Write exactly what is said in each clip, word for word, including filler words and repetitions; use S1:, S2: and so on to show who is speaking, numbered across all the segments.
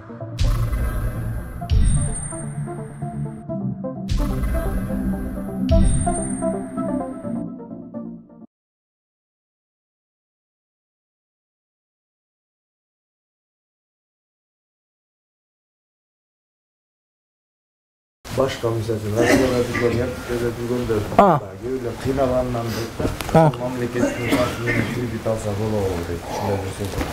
S1: Başka mesela radyoda durgan, böyle durganda böyle kıynalandan da memleketin başını kredit alsa bolo deyip şunday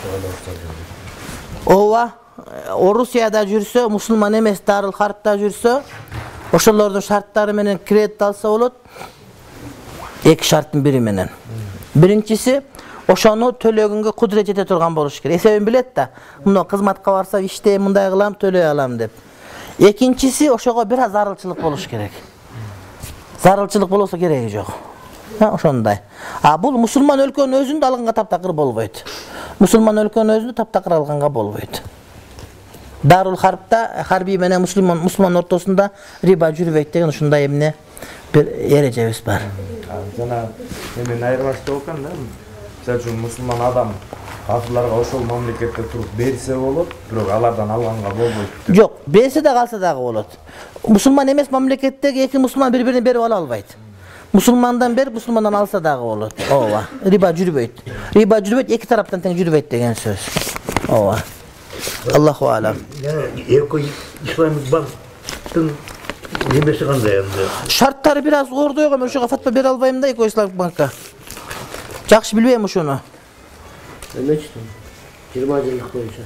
S1: söz
S2: Ova, o Rusiyada жүрсө, musulman emes Darul Harpta жүрсө, oşolordun şartları menen kredit alsa bolot. Eki şarttın biri menen. Birinçisi, oşonu төлөгөнгө кудурет жете турган болуш керек. Эсебин билет да. Мына кызматка барса иштейм, мындай кылам, төлөй алам деп. Экинчиси, ошого бир аз зарылчылык болуш керек. Зарылчылык болсо кереги жок. Ha, ошондой. А бул мусулман өлкөнүн өзүндө алганга таптакыр болбойт. Мусулман өлкөнүн өзүндө таптакыр алганга болбойт. Дарул Харпта харби менен мусулман мусулман ортосунда риба жүрбөйт деген ушундай эмне бир эрежебиз бар.
S1: Жана эми айырмашты окан да. Мисалы үчүн мусулман адам кафырларга ошол мамлекетте туруп берсе болот, бирок алардан алганга болбойт.
S2: Жок, берсе да калса дагы болот. Мусулман эмес мамлекеттеги эки мусулман бири-бирине берип ала албайт. Мусулмандан бер, мусулмандан алса дагы болот. Ооба, риба жүрбөйт. Риба жүрбөйт, эки тараптан тең жүрбөйт деген сөз. Ооба. Аллаху алам.
S3: Эки исламдык банктын немеси кандай энди?
S2: Шарттары бир аз ордой койгон, ошого фатва бере албайм да эки исламдык банкка. Жакшы билбейм ошону.
S3: Эмечтим? жыйырма жылдык боюнча.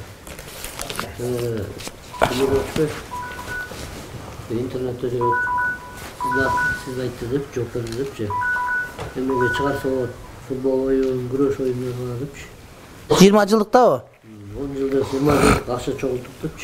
S3: Интернетте жүрөт. Siz ayttık, çok da депчи. Эмеге чыгарса болот. Футбол оюн, күрөш оюндары депчи.
S2: жыйырма жылдыкта о?
S3: он жылда жыйырма жылдык акча чогултуп депчи.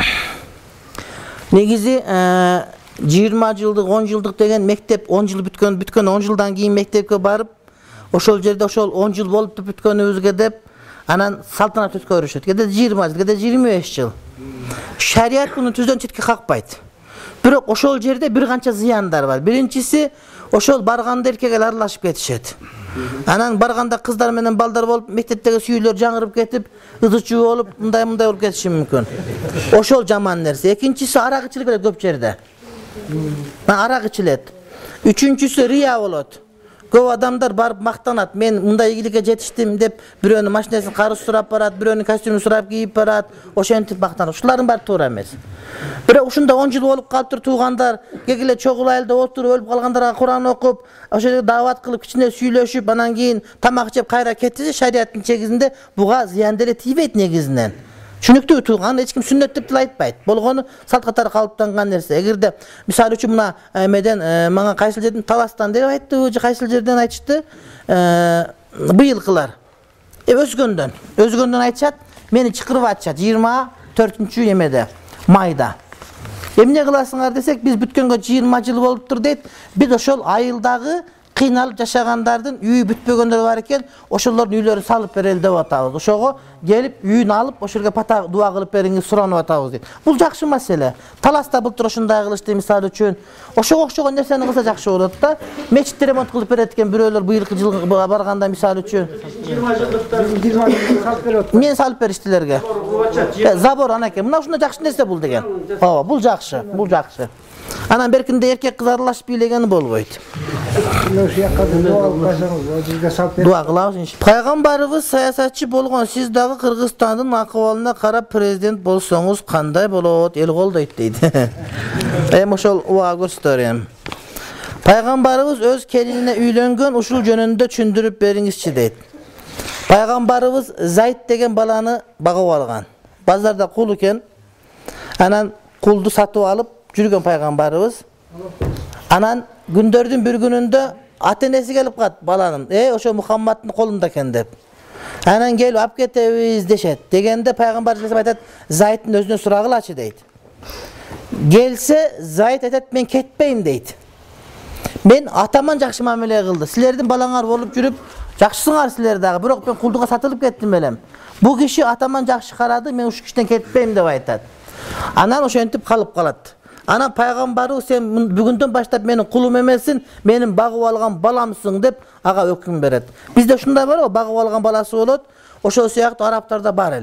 S2: Негизи жыйырма жылдык, он жылдык деген мектеп он жыл бүткөн, бүткөн он жылдан кийин мектепке барып, ошол жерде ошол он жыл болуп бүткөнүбүзгө деп анан салтанат өткөрүшөт. Кеде жыйырма жыл, кеде жыйырма беш жыл. Шарият муну түздөн четке какпайт. Бирок ошол жерде бир канча зыяндар бар. Биринчиси, ошол барганда эркек аралашып кетишет. Анан барганда кыздар менен балдар болуп, мектептеги сүйүүлөр жаңырып кетип, ызычуу болуп, мындай-мындай болуп кетиши мүмкүн. Ошол жаман нерсе. Экинчиси, арак ичилет көп жерде. Арак ичилет. Үчүнчүсү, рия болот. Көп адамдар барып мактанат. Мен мындай ийгиликке жетиштим деп, бирөөнүн машинесин карыз сурап барат, бирөөнүн костюмун сурап кийип барат, ошентип мактанат. Ушулардын баары туура эмес. Бирок ушунда он жыл болуп калыптыр, туугандар кегиле чогулайлы деп отуруп, өлүп калгандарга Куран окуп, ошо жерде даават кылып, кичине сүйлөшүп, анан кийин тамак жеп кайра кетсе, шариаттын чегизинде буга зыян деле тийбейт негизинен. Түшүнүктүү, тууган эч ким сүннөт деп деле айтпайт. Болгону салт катары калыптанган нерсе. Эгерде мисалы үчүн мына эмеден мага кайсыл жерден Таластан деп айтты, же кайсыл жерден айтышты, быйылкылар. Э өзгөндөн, өзгөндөн айтышат, мени чакырып атышат жыйырма төртүнчү эмеде, майда. Эмне кыласыңар десек, биз бүткөнгө жыйырма жыл болуптур дейт. Биз ошол айылдагы кыйналып жашагандардын үйү бүтпөгөндөр бар экен, ошолордун үйлөрүн салып берели деп атабыз. Ошого келип үйүн алып, ошолорго пата дуа кылып бериңиз, суранып атабыз дейт. Бул жакшы маселе. Таласта былтыр ошондой кылышты мисалы үчүн. Ошого окшогон нерсени кылса жакшы болот да. Мечитти ремонт кылып берет экен бирөөлөр быйылкы жылга барганда мисалы үчүн.
S4: жыйырма жылдыкта жыйырма жылдык салып берет.
S2: Мен салып бериштилерге. Забор анакей. Мына ушундай жакшы нерсе бул деген. Ооба, бул жакшы, бул жакшы. Анан беркинде эркек кыз аралашып бийлегени болбойт. Дуа кылабыз. Пайгамбарыбыз саясатчы болгон, сиз дагы Кыргызстандын акыбалына карап президент болсоңуз кандай болот? Эл колдойт дейт. Эми ошол уа көрсөтөрөм. Пайгамбарыбыз өз келинине үйлөнгөн, ушул жөнүндө түшүндүрүп бериңизчи дейт. Пайгамбарыбыз Зайд деген баланы багып алган. Базарда кул экен. Анан кулду сатып алып жүргөн пайгамбарыбыз. Анан күндөрдүн бир күнүндө ата-энеси келип калат баланын. Э, ошо Мухаммадтын колунда экен деп. Анан келип алып кетебиз дешет. Дегенде пайгамбар айтат, Зайдтын өзүнө сурагылачы дейт. Келсе, Зайд айтат, мен кетпейм дейт. Мен атаман жакшы мамиле кылды. Силердин балаңар болуп жүрүп, жакшысыңар силер дагы, бирок мен кулдуга сатылып кеттим элем. Бул киши атаман жакшы карады, мен ушу кишиден кетпейм деп айтат. Анан ошентип калып калат. Анан пайгамбары сен бүгүндөн баштап менин кулум эмесин, менин багып алган баламсың деп ага өкүм берет. Бизде ушундай бар го, багып алган баласы болот. Ошол сыяктуу арабтарда бар эле.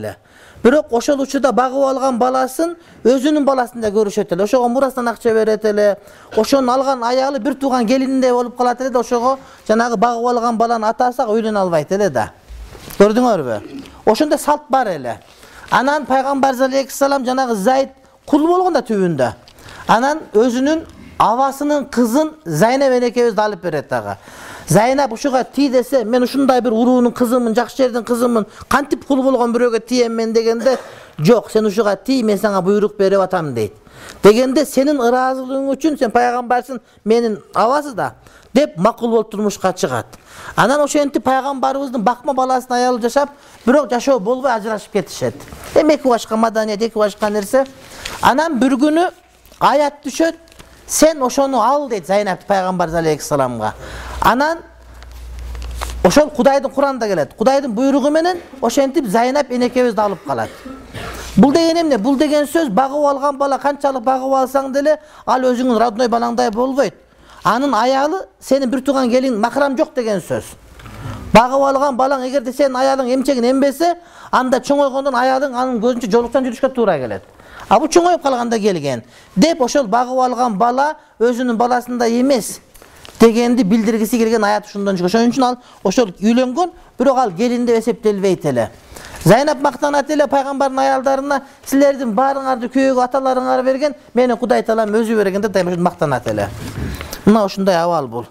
S2: Бирок ошол учурда багып алган баласын өзүнүн баласында көрүшөт эле. Ошого мурастан акча берет эле. Ошонун алган аялы бир тууган келининдей болуп калат эле да, ошого жанагы багып алган баланын атасы үйлөнө албайт эле да. Көрдүңөрбү? Ошондой салт бар эле. Анан пайгамбар алейхиссалам жанагы Зайд кул болгондо түбүндө. Анан өзүнүн авасынын кызын Зайнеп энекебизди алып берет ага. Зайнап ушуга тий десе, мен ушундай бир уруунун кызымын, жакшы жердин кызымын, кантип кул болгон бирөөгө тием мен дегенде, жок, сен ушуга тий, мен сага буйрук берип атам дейт. Дегенде сенин ыраазылыгың үчүн сен пайгамбарсың, менин авасы да деп макул болуп турмушка чыгат. Анан ошентип пайгамбарыбыздын бакма баласын аялы жашап, бирок жашоо болбой ажырашып кетишет. Эми эки башка маданият, эки башка нерсе. Анан бир күнү аят түшөт. Sen ошону ал дейт Зайнап пайгамбар алейхиссаламга. Анан ошол Кудайдын Куранда келет. Кудайдын буйругу менен ошентип Зайнап энекебизди алып калат. Бул деген эмне? Бул деген сөз багып алган бала канчалык багып алсаң деле ал өзүңүн родной балаңдай болбойт. Анын аялы сенин бир тууган келин махрам жок деген сөз. Багып алган балаң эгерде сенин аялың эмчегин эмбесе, анда чоңойгондон аялың анын көзүнчө жолуктан жүрүшкө туура келет. А бу чоңоюп калганда келген деп ошол багып алган бала өзүнүн баласындай эмес дегенди билдиргиси келген аят ушундан чыгат. Ошон үчүн ал ошол үйлөнгөн, бирок ал келин деп эсептелбейт эле. Зайнап мактанат эле пайгамбардын аялдарына, силердин баарыңарды күйөөгө аталарыңар берген, мени Кудай Таалам өзү берген деп дайым мактанат эле. Мына ушундай абал бул.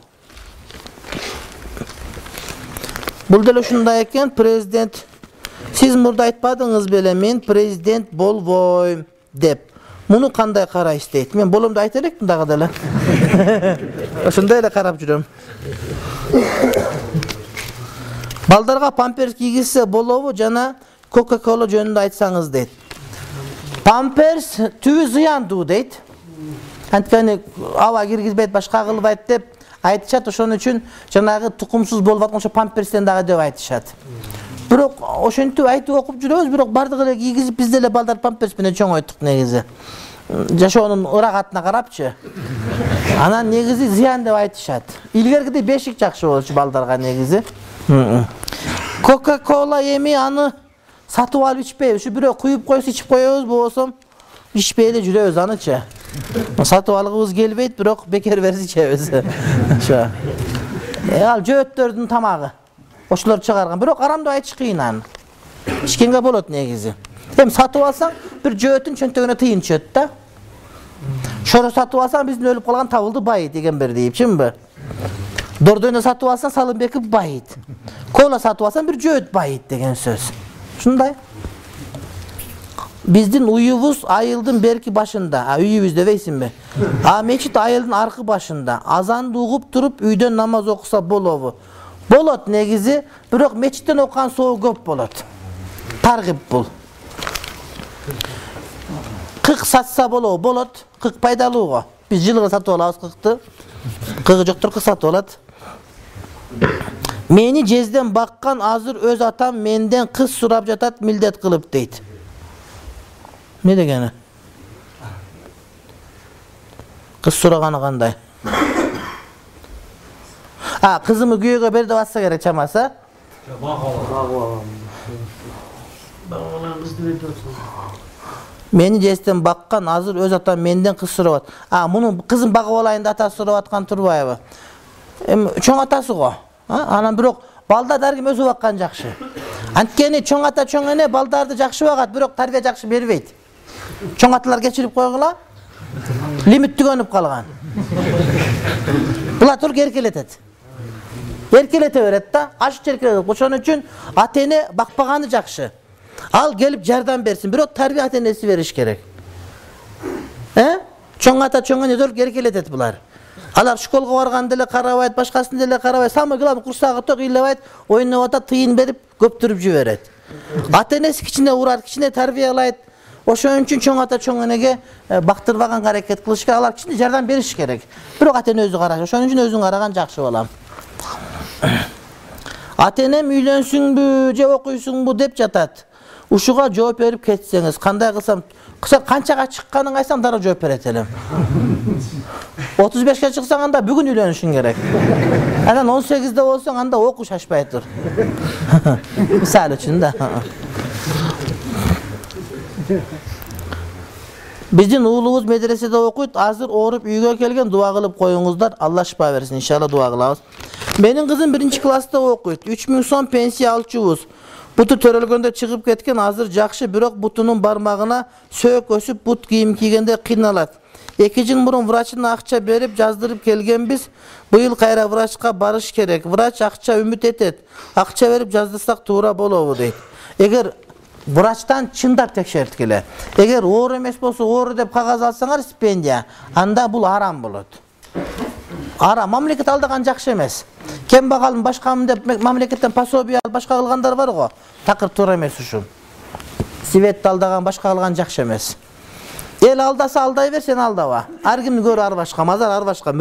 S2: Бул деле ушундай экен, президент сиз мурда айтпадыңыз беле, мен президент болбойм деп. Муну кандай карайсыз дейт. Мен боломду айта элекмин дагы деле. Ошондой эле карап жүрөм. Балдарга памперс кийгизсе болобу жана Coca-Cola жөнүндө айтсаңыз дейт. Памперс түбү зыяндуу дейт. Анткени аба киргизбейт, башка кылбайт деп айтышат. Ошон үчүн жанагы тукумсуз болуп аткан ошо памперстен дагы деп айтышат. Бирок ошентип айтып окуп жүрөбүз, бирок бардыгы эле кийгизип биз деле балдар памперс менен чоңойттук негизи. Жашоонун ырагатына карапчы. Анан негизи зыян деп айтышат. Илгергидей бешик жакшы болчу балдарга негизи. Coca-Cola эми аны сатып алып ичпейбиз. Ушу бирөө куюп койсо ичип коебуз, болбосо ичпей эле жүрөбүз анычы. Сатып алгыбыз келбейт, бирок бекер берип ичебиз. Ошо. Ал жөөттөрдүн тамагы. Ошолор чыгарган. Бирок арам деп айтыш кыйын аны. Ичкенге болот негизи. Эми сатып алсаң, бир жөөтүн чөнтөгүнө тыйын түшөт да. Шоро сатып алсаң, биздин өлүп калган табылды байыт деген бир дейипчимби? Дордойно сатып алсаң, Салымбеков байыт. Кола сатып алсаң, бир жөөт байыт деген сөз. Ушундай. Биздин уюбуз айылдын берки башында, а үйүбүз дебейсиңби? А мечит айылдын аркы башында. Азанды угуп туруп үйдөн намаз окуса болобу? Болот негизи, бирок мечиттен окуган соо көп болот. Таргып бул. Кык сатса болобу? Болот. Кык пайдалууго. Биз жылга сатып алабыз кыкты. Кыгы жоктор кык сатып алат. Мени жезден баккан азыр өз атам менден кыз сурап жатат милдет кылып дейт. Не дегени? Кыз сураганы кандай? А, кызымы күйөөгө бер деп атса керек чамасы. Мени жезден баккан азыр өз атам менден кыз сурап атат. А, муну кызын багып алайын деп атасы сурап аткан турбайбы? Эми чоң атасы го. Анан бирок балдар дарким өзү баккан жакшы. Анткени чоң ата чоң эне балдарды жакшы багат, бирок тарбия жакшы бербейт. Чоң аталар кечирип койгула. Лимит түгөнүп калган. Булар туруп эркелетет. Эркелете берет да, аш эркелетет. Ошон үчүн ата эне бакпаганы жакшы. Ал келип жардам берсин, бирок тарбия ата энеси бериш керек. Э? Чоң ата чоң эне туруп эркелетет булар. Алар школго барганда деле карабайт, башкасын деле карабайт, самый главный курсагы ток ыйлабайт, ойноп атат, тыйын берип, көптүрүп жиберет. Ата энеси кичине урат, кичине тарбиялайт. Ошон үчүн чоң ата чоң энеге бактырбаган аракет кылыш керек, алар кичине жардам бериш керек. Бирок ата эне өзү караш, ошон үчүн өзүң караган жакшы болам. Ата энем үйлөнсүңбү, же окуйсуңбу деп жатат. Ушуга жооп берип кетсеңиз, кандай кылсам, канчага чыкканын айтсаң дароо жооп берет элем. отуз бешке чыксаң анда бүгүн үйлөнүшүң керек. Анан он сегизде болсоң анда окуу шашпай тур. Мисалы үчүн да. Биздин уулубуз медреседе окуйт. Азыр ооруп үйгө келген, дуа кылып коюңуздар. Алла шифа берсин, иншалла дуа кылабыз. Менин кызым биринчи класста окуйт. үч миң сом пенсия алчубуз. Буту төрөлгөндө чыгып кеткен, азыр жакшы, бирок бутунун бармагына сөөк өсүп, бут кийим кийгенде кыйналат. эки жыл мурун врачына акча берип жаздырып келгенбиз. Быйыл кайра врачка барыш керек. Врач акча үмүт этет. Акча берип жаздырсак туура болобу дейт. Эгер врачтан чындап текшерткиле. Эгер оор эмес болсо, оор деп кагаз алсаңар стипендия, анда бул арам болот. Ара мамлекет алдаган жакшы эмес. Кем багалым башкамын деп мамлекеттен пособие алып башка кылгандар бар го. Такыр туура эмес ушул. Светти алдаган башка кылган жакшы эмес. Эл алдаса алдай бер, сен алдаба. Ар кимди көрү ар башка, мазар ар башка.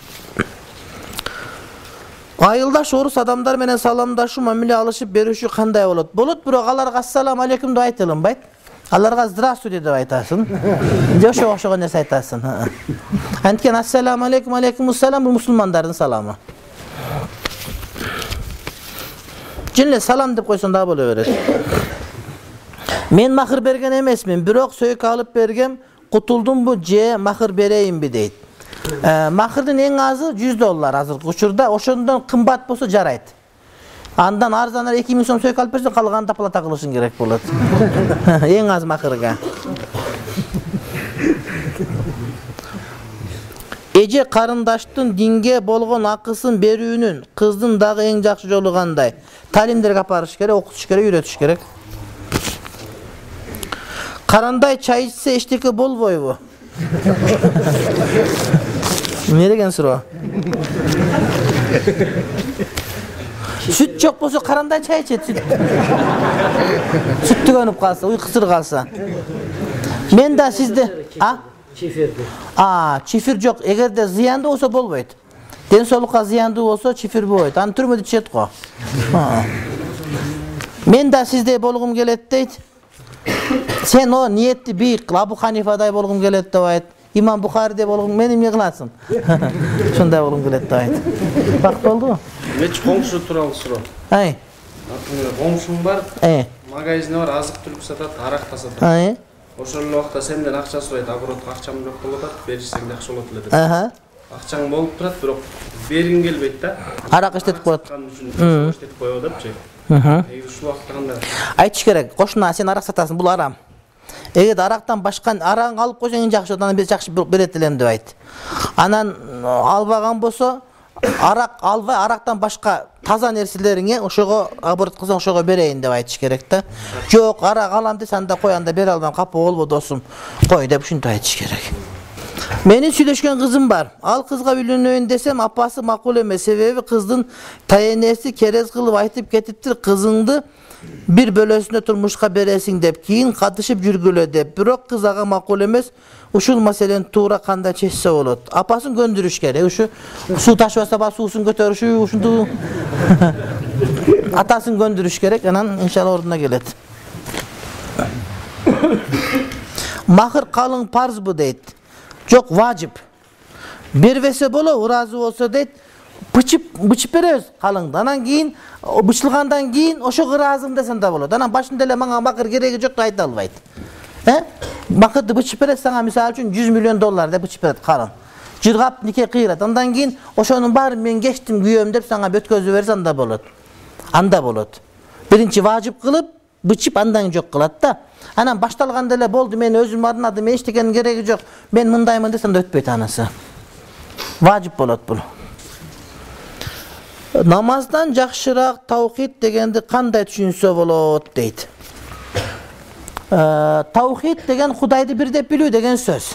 S2: Айылдаш орус адамдар менен саламдашуу, мамиле алышып берүүшү кандай болот? Болот, бирок аларга ассаламу алейкум деп айта алынбайт. Аларга здравствуйте деп айтасың. Жошо окшогон нерсе айтасың. Анткени ассаламу алейкум, алейкумуссалам бул мусулмандардын саламы. Жөн салам деп койсоң да боло берет. Мен махыр берген эмесмин, бирок сөйкө алып бергем, кутулдумбу же махыр берейинби дейт. Махырдын эң азы жүз доллар азыркы учурда, ошондон кымбат болсо жарайт. Андан арзанар эки миң сом сөйкө алып берсең, калганын тапалата кылышың керек болот. Эң аз махырга. Эже карындаштын динге болгон акысын берүүнүн кыздын дагы эң жакшы жолу кандай? Талимдерге апарыш керек, окутуш керек, үйрөтүш керек. Карандай чай ичсе эчтеке болбойбу? Не деген суроо? Süt жок болсо карандай чай ичет, сүт. Сүт төгөнүп калса, уйкусур калса. Мен да сизде, а?
S3: Чифирди.
S2: А, чифир жок. Эгерде зыяндуу болсо болбойт. Ден соолукка зыяндуу болсо чифир болбойт. Аны түрмөдө ичет го. Мен да сиздей болгум келет дейт. Сен о ниетти бийик кыл, Абу Ханифадай болгум келет деп айт. Имам Бухариде болгум, мени эмне кыласың? Шундай болгум келет деп айт. Бак болдубу?
S1: Меч коңшу тууралуу суроо.
S2: Ай.
S1: Коңшуң бар,
S2: Э.
S1: магазине бар, азык түлүк сатат, арак та сатат.
S2: Ай.
S1: Ошол убакта сенден акча сурайт, оборотко акчам жок болуп атат, беришсең жакшы болот эле деп.
S2: Аха.
S1: Акчаң болуп турат, бирок бергиң келбейт да.
S2: Арак иштетип коет.
S1: Иштетип коебу депчи.
S2: Аха.
S1: Эги ушул убакта кандай?
S2: Айтыш керек, кошуна сен арак сатасың, бул арам. Эгер арактан башка арак алып койсоң эң жакшы, анан бир жакшы берет элем деп айт. Анан албаган болсо, арак албай, арактан башка таза нерселериңе ошого аборт кылсаң ошого берейин деп айтыш керек да. Жок, арак алам десе анда кой, анда бере албайм, капа болбо досум. Кой деп ушинтип айтыш керек. Менин сүйлөшкөн кызым бар. Ал кызга үйлөнөйүн десем, апасы макул эмес. Себеби кыздын тайенеси керез кылып айтып кетиптир, кызыңды бир бөлөсүнө турмушка бересиң деп, кийин катышып жүргүлө деп. Бирок кыз ага макул эмес. Ушул маселени туура кандай чечсе болот? Апасын көндүрүш керек. Ушу суу ташыбаса ба суусун көтөрүшү, ушунду атасын көндүрүш керек, анан иншалла ордуна келет. Махыр калың парзбы дейт. Жок, важип. Бербесе боло, ыраазы болсо дейт. Бычып, бычып беребиз калыңды. Анан кийин бычылгандан кийин ошого ыраазым десең да болот. Анан башында эле мага макыр кереги жок деп айта албайт. Э? Макырды бычып берет сага, мисалы үчүн жүз миллион доллар деп бычып берет калың. Жыргап нике кыйрат. Андан кийин ошонун баарын мен кечтим, күйөөм деп сага өткөзүп берсе анда болот. Анда болот. Биринчи важип кылып, бычып андан жок кылат да. Анан башталганда эле болду, мен өзүм арнадым, эчтекенин кереги жок, мен мындаймын десе анда өтпөйт анысы. Важип болот бул. Намаздан жакшыраак таухид дегенди кандай түшүнсө болот дейт. Таухид деген Кудайды бир деп билүү деген сөз.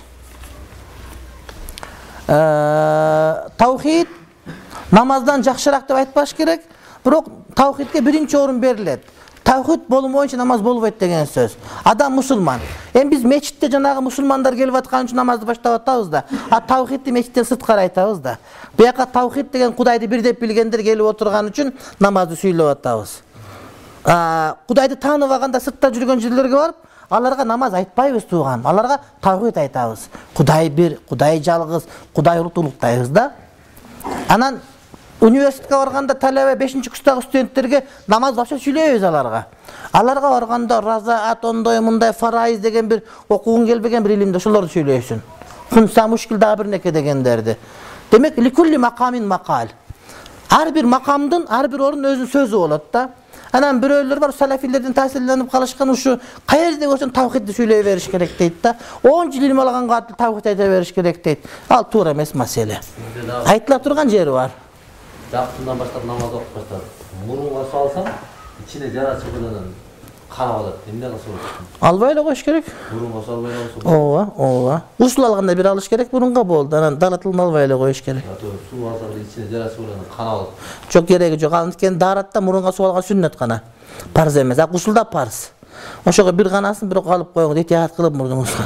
S2: Таухид намаздан жакшыраак деп айтпаш керек, бирок таухидке биринчи орун берилет. Таухид болмойчу намаз болбойт деген сөз. Адам мусулман. Эми биз мечитте жанагы мусулмандар келип аткан үчүн намазды баштап атабыз да. А таухидти мечиттен сырткары айтабыз да. Буяка таухид деген Кудайды бир деп билгендер келип отурган үчүн намазды сүйлөп атабыз. Кудайды тааныбаганда сыртта жүргөн жерлерге барып, аларга намаз айтпайбыз тууган. Аларга таухид айтабыз. Кудай бир, Кудай жалгыз, Кудай улуттайбыз да. Анан Университетке барганда талабе бешинчи курстагы студенттерге намаз башка сүйлөйбүз аларга. Аларга барганда разаат ондай мындай фарайыз деген бир окугун келбеген бир илимди ошолорду сүйлөйсүн. Кунса мушкил дагы бир неке дегендерди. Демек ликулли макамин макал. Ар бир макамдын ар бир орун өзүнүн сөзү болот да. Анан бирөөлөр бар салафилердин таасирленип калышкан ушу каерде көрсөң тавхидди сүйлөй бериш керек дейт да. он жыл илим алганга тавхид айта бериш керек дейт. Ал туура эмес маселе. Айтыла турган жери бар.
S3: Жактынан баштап намаз окуп баштап. Мурунга салсаң, ичине жара чыгыдан канап алат. Эмне кылса болот?
S2: Албай эле коюш керек.
S3: Мурунга салбай эле болсо.
S2: Ооба, ооба. Усул алганда бир алыш керек, мурунга болду. Анан даратылын албай эле коюш керек.
S3: Суу алсаң ичине жара чыгыдан канап алат.
S2: Жок, кереги жок. Анткени даратта мурунга суу алган сүннөт гана. Парз эмес. А усулда парз. Ошого бир канасын бирок алып коюңуз, этият кылып мурдуңузга.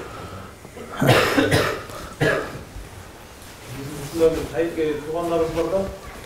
S5: Тайке тугандарыбыз бар да.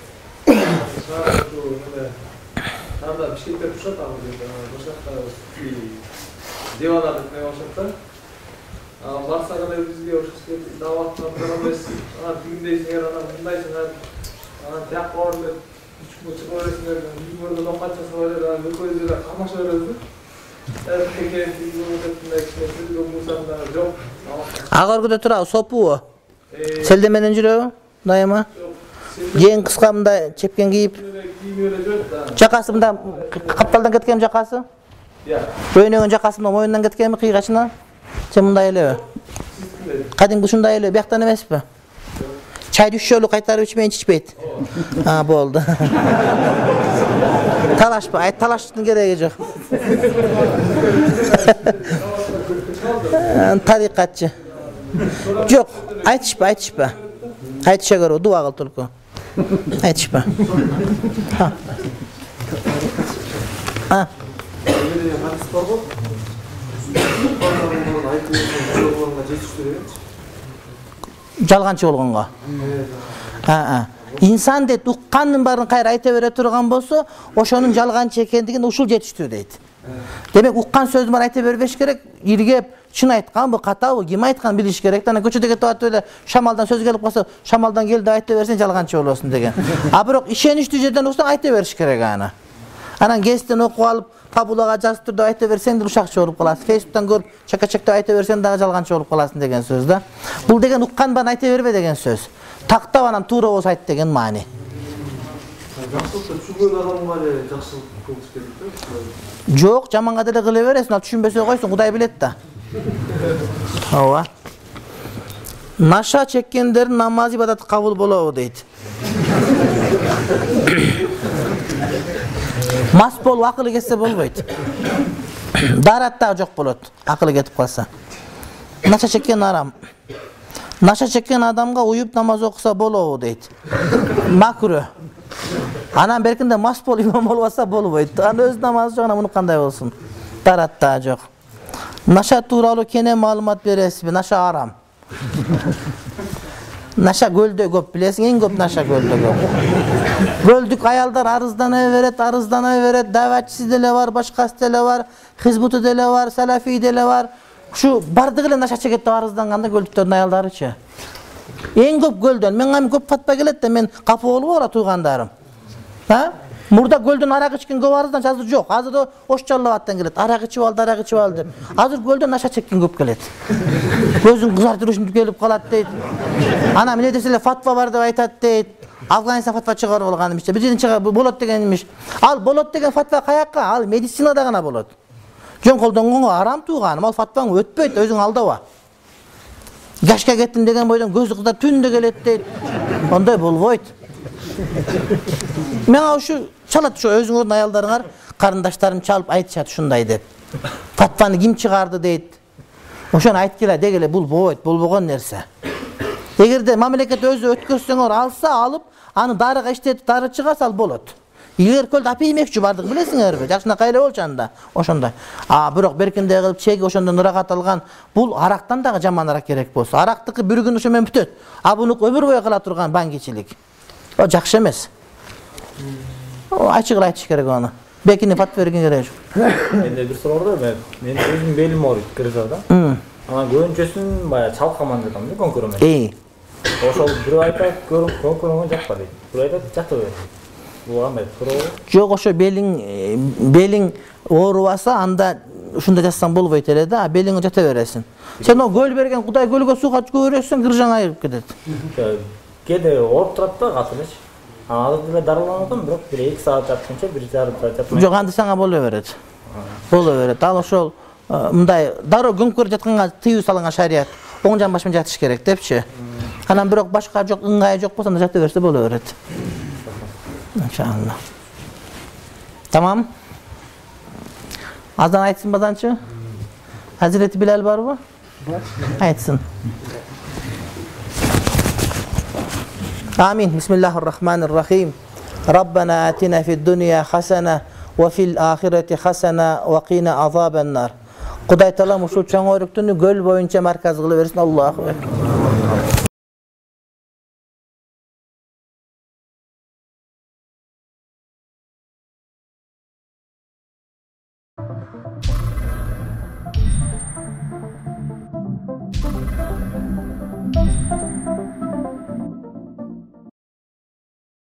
S5: Тарда бишкекте турушат ал жерде. Ошакта диванада не башатта. А барсак эле бизге ошо даваттан барабыз. Анан тигиндейсиңер, анан мындайсыңар. Анан тияк бар деп үч күн чыга бересиңер. Үйгөрдөн окат жасап берет, анан экөөбүз камаша беребиз. Эркекке тигиндей кичине мусанда жок.
S2: Агоргуда турабы, сопубу? Селде менен жүрөбү? Дайыма? Жең кыска мындай чепкен кийип. Жакасы мында капталдан кеткен жакасы?
S5: Иә.
S2: Өйнөгөн жакасы мына моюндан кеткенби кыйгачына? Же мындай элеби? Кадимки ушундай эле, бияктан эмеспи? Чайды үч жолу кайтарып ичмейин чичпейт. А, болду. Талашпа, айт талаштын кереги жок. Тарикатчы. Жок, айтышпа, айтышпа. Айтыша көрө, дуа кыл турку. Айтышпа. Ha. Ha. Жалганчы болгонго. Ha, инсан дейт, уккандын баарын кайра айта бере турган болсо, ошонун жалганчы экендигин ушул жетиштүү дейт. Демек уккан сөздү бар айта бербеш керек, иргеп чын айткан бу катабы, ким айткан билиш керек. Анан көчөдө кетип атып эле шамалдан сөз келип калса, шамалдан келди айта берсең жалганчы болосуң деген. А бирок ишеничтүү жерден уксаң айта бериш керек аны. Анан гестен окуп алып, фабулага жазып турду айта берсең деле ушакчы болуп каласың. Фейсбуктан көрүп, чакачакта айта берсең дагы жалганчы болуп каласың деген сөз да. Бул деген уккан баарын айта бербе деген сөз. Тактап анан туура болсо айт деген маани.
S5: Жакшылыкты түшүнгөн адамга эле жакшылык кылыш керек да.
S2: Жок, жаманга деле кыла бересиң, ал түшүнбөсө койсуң, Кудай билет да. Ооба. Наша чеккендердин намаз ибадаты кабыл болобу дейт. Мас болуп акылы кетсе болбойт. Даратта жок болот, акылы кетип калса. Наша чеккен арам. Наша чеккен адамга уюп намаз окуса болобу дейт. Макру. Анан беркинде мас болуп имам болбаса болбойт. Анын өз намазы жок, анан муну кандай болсун? Даратта жок. Наша тууралуу кене маалымат бересизби? Наша арам. Наша көлдө көп билесиң, эң көп наша көлдө көп. Көлдүк аялдар арыздана берет, арыздана берет, даватчысы деле бар, башкасы деле бар, хизбуту деле бар, салафи деле бар. Ушу бардыгы эле наша чекет деп арызданганда көлдүктөрдүн аялдарычы. Эң көп көлдөн. Мен ам көп фатва келет да, мен капа болуп ора туугандарым. Ha? Murda gölden arak içkin govarızdan hazır yok. Hazır da Oşçallavattan gelet. Arak içip aldı, arak içip aldı. Hazır gölden aşağı çekkin köp gelet. Gözün kızartırışın gelip kalat deyit. Ana mine desele fatva var da aytat deyit. Afganistan fatva çıkarıp olganım işte. Bizden çıkar bolot degenmiş. Al bolot degen fatva kayakka, al medisinada gana bolot. Жөн колдонгонго арам тууганым, ал фатваң өтпөйт, өзүң алдаба. Жашка кеттим деген бойдон көзү кыздар түндө келет дейт. Ондай болбойт. Мен ушу чалат ушу өзүңөрдүн аялдарыңар, карындаштарым чалып айтышат ушундай деп. Фатваны ким чыгарды дейт. Ошону айткыла дегеле бул болбойт, болбогон нерсе. Эгерде мамлекет өзү өткөрсөңөр алса, алып, аны дарыга иштетип дары чыгарса ал болот. Егер көлдө апиймекчи бардык билесиңерби? Жакшынакай эле болчу анда, ошондой. А бирок беркинде кылып чеги ошондон ырахат алган, бул арактан дагы жаманыраак керек болсо. Арактыкы бир күн ошо менен бүтөт. А буну өмүр бою кыла турган баңгичилик. О жакшы эмес. Ачык айтыш керек аны. Бекине фатва берген керек жок.
S6: Менде бир суроо бар да, мен өзүм белим оор киризар да. Анан көбүнчөсүн баягы чалкаман дедим да, көңкөрөмөн.
S2: Эй.
S6: ошол бирөө айтат, көрүнгөн жакпа дейт. Бирөө айтат, жата бер. Бул кандай туурабы?
S2: Жок, ошо белиң белиң оорубаса, анда ушундай жазсаң болбойт эле да, белиңе жата бересиң. Сен о көл берген Кудай көлгө суу качып бересиң, кыржаң айып кетет.
S6: Кээде ооруп турат да катын эч. Азыр деле дарыланып атам, бирок бир эки саат жатканча, бир жарым саат жатмай.
S2: Жок, анда сага боло берет. Боло берет. Ал ошол мындай дароо көңүп көрүп жатканга тыюу салынган шарият. Оң жан башымен жатыш керек депчи. Анан бирок башка жок, ыңгайы жок болсо анда жата берсе боло берет. Иншалла. Tamam. Azan aytsın bazançı? Hazreti Bilal var mı? Var. Aytsın. Amin. Bismillahirrahmanirrahim. Rabbena atina fid dunya hasana ve fil ahireti hasana ve qina azabennar. Kuday taala uşul çoң örüktünü göl boyunca markaz kılıversin. Allahu ekber.